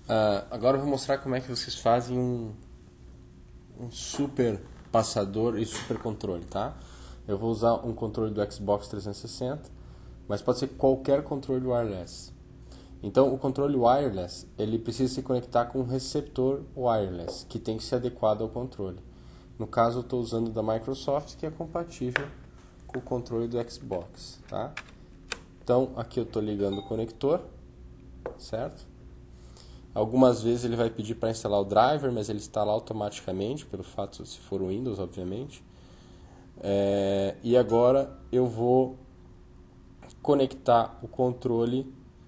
Agora eu vou mostrar como é que vocês fazem um super passador e super controle, tá? Eu vou usar um controle do Xbox 360, mas pode ser qualquer controle wireless. Então, o controle wireless, ele precisa se conectar com um receptor wireless, que tem que ser adequado ao controle. No caso, eu estou usando da Microsoft, que é compatível com o controle do Xbox, tá? Então, aqui eu estou ligando o conector, certo? Algumas vezes ele vai pedir para instalar o driver, mas ele instala automaticamente, pelo fato, se for o Windows, obviamente. E agora eu vou conectar o controle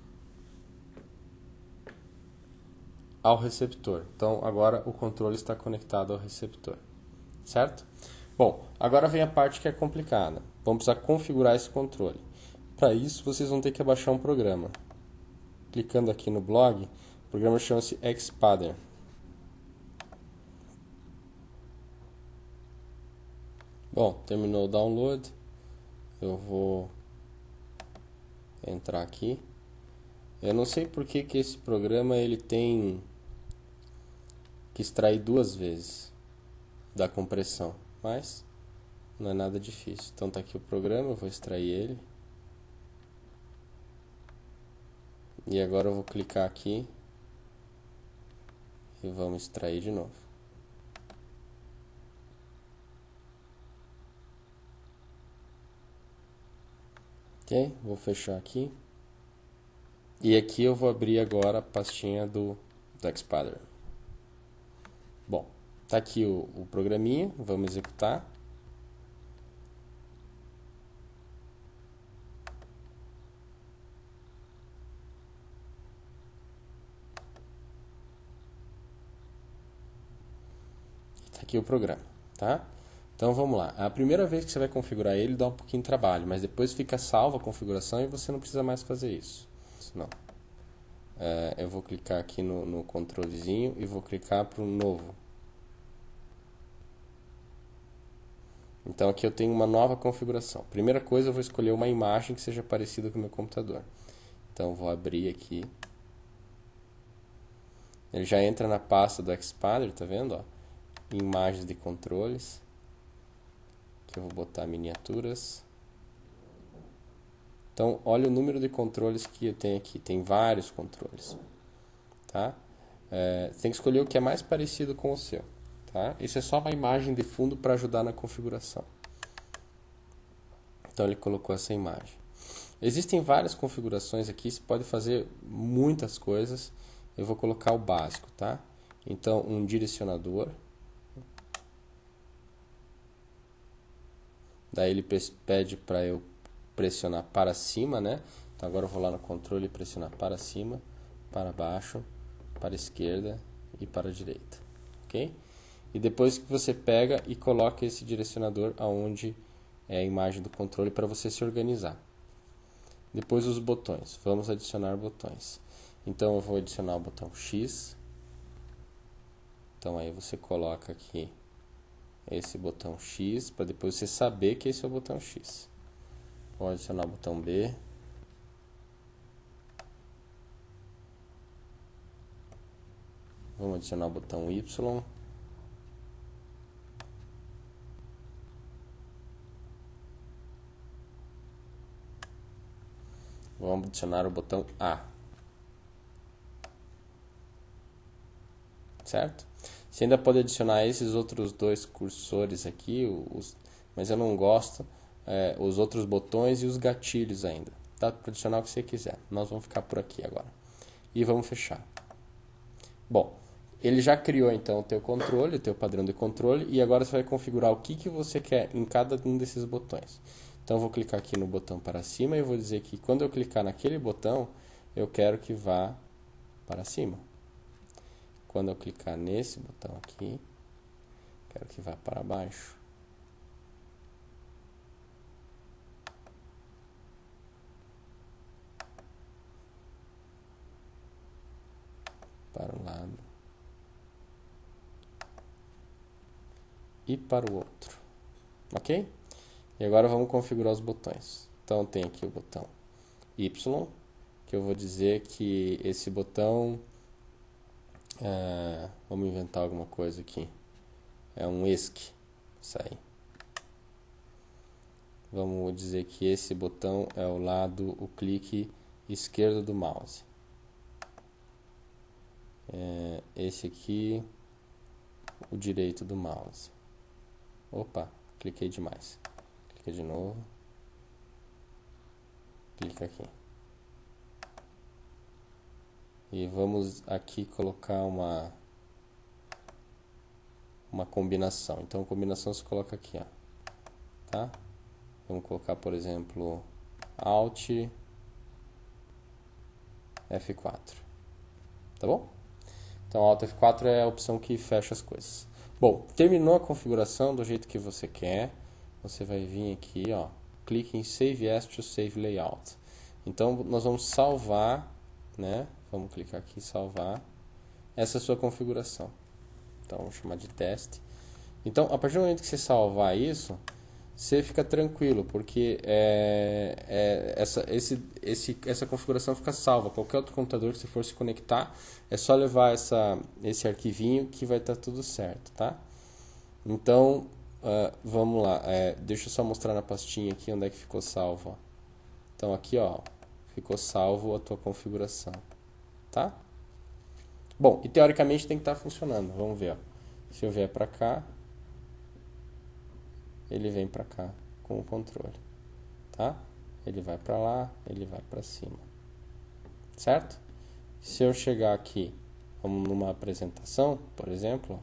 ao receptor. Então, agora o controle está conectado ao receptor, certo? Bom, agora vem a parte que é complicada. Vamos precisar configurar esse controle. Para isso, vocês vão ter que baixar um programa. Clicando aqui no blog, o programa chama-se Xpadder. Bom, terminou o download. Eu vou entrar aqui. Eu não sei por que esse programa ele tem que extrair 2 vezes da compressão, mas não é nada difícil. Então tá aqui o programa, eu vou extrair ele. E agora eu vou clicar aqui e vamos extrair de novo. Ok? Vou fechar aqui. E aqui eu vou abrir agora a pastinha do Xpadder. Bom, tá aqui o programinha, vamos executar. Tá aqui o programa, tá? Então vamos lá. A primeira vez que você vai configurar ele dá um pouquinho de trabalho, mas depois fica salva a configuração e você não precisa mais fazer isso. Não. Eu vou clicar aqui no controlezinho e vou clicar para o novo. Então aqui eu tenho uma nova configuração. Primeira coisa, eu vou escolher uma imagem que seja parecida com o meu computador. Então vou abrir aqui. Ele já entra na pasta do Xpadder, tá vendo? Ó? Imagens de controles. Aqui eu vou botar miniaturas. Então, olha o número de controles que eu tenho aqui. Tem vários controles. Tá? Tem que escolher o que é mais parecido com o seu. Tá? Isso é só uma imagem de fundo para ajudar na configuração. Então, ele colocou essa imagem. Existem várias configurações aqui. Você pode fazer muitas coisas. Eu vou colocar o básico. Tá? Então, um direcionador. Daí ele pede para eu pressionar para cima, né? Então agora eu vou lá no controle e pressionar para cima, para baixo, para a esquerda e para a direita, ok? E depois que você pega e coloca esse direcionador aonde é a imagem do controle para você se organizar. Depois os botões, vamos adicionar botões. Então eu vou adicionar o botão X. Então aí você coloca aqui esse botão X para depois você saber que esse é o botão X. Vou adicionar o botão B. Vamos adicionar o botão Y. Vamos adicionar o botão A. Certo? Você ainda pode adicionar esses outros 2 cursores aqui, mas eu não gosto. Os outros botões e os gatilhos ainda. Dá para adicionar o que você quiser. Nós vamos ficar por aqui agora. E vamos fechar. Bom, ele já criou então o teu controle, o teu padrão de controle, e agora você vai configurar o que você quer em cada um desses botões. Então eu vou clicar aqui no botão para cima e eu vou dizer que quando eu clicar naquele botão, eu quero que vá para cima. Quando eu clicar nesse botão aqui, quero que vá para baixo. Para um lado e para o outro, ok? E agora vamos configurar os botões. Então tem aqui o botão Y, que eu vou dizer que esse botão Vamos inventar alguma coisa aqui. É um ESC. Isso aí. Vamos dizer que esse botão é o clique esquerdo do mouse. Esse aqui, o direito do mouse. Opa, cliquei demais. Clica de novo. Clica aqui. E vamos aqui colocar uma combinação. Então, combinação se coloca aqui, ó. Tá? Vamos colocar, por exemplo, Alt F4. Tá bom? Então, Alt F4 é a opção que fecha as coisas. Bom, terminou a configuração do jeito que você quer. Você vai vir aqui, ó, clique em Save As to Save Layout. Então, nós vamos salvar, né? Vamos clicar aqui em salvar. Essa é a sua configuração. Então, vamos chamar de teste. Então, a partir do momento que você salvar isso, você fica tranquilo, porque essa configuração fica salva. Qualquer outro computador que você for se conectar, é só levar esse arquivinho que vai estar tudo certo, tá? Então, vamos lá. Deixa eu só mostrar na pastinha aqui onde é que ficou salvo. Ó. Então, aqui, ó, ficou salvo a tua configuração, tá? Bom, e teoricamente tem que estar funcionando. Vamos ver, ó. Se eu vier para cá, ele vem para cá com o controle, tá? Ele vai para lá, ele vai para cima, certo? Se eu chegar aqui, vamos numa apresentação, por exemplo,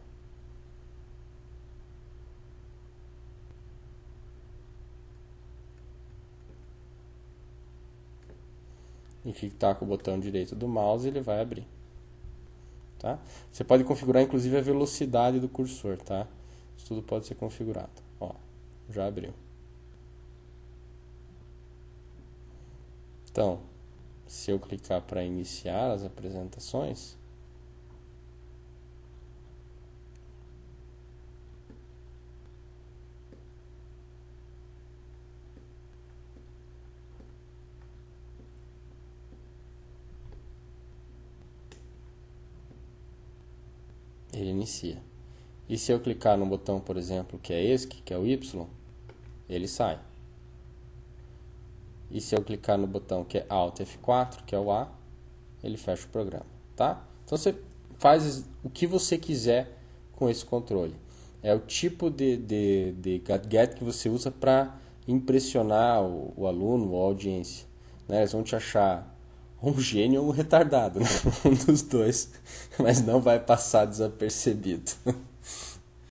e clicar com o botão direito do mouse, ele vai abrir, tá? Você pode configurar inclusive a velocidade do cursor, tá? Isso tudo pode ser configurado, ó. Já abriu. Então, se eu clicar para iniciar as apresentações, ele inicia. E se eu clicar no botão, por exemplo, que é ESC, que é o Y, ele sai. E se eu clicar no botão que é Alt F4, que é o A, ele fecha o programa, tá? Então você faz o que você quiser com esse controle. É o tipo de gadget que você usa para impressionar o aluno ou a audiência, né? Eles vão te achar um gênio ou um retardado, né? Um dos dois, mas não vai passar desapercebido.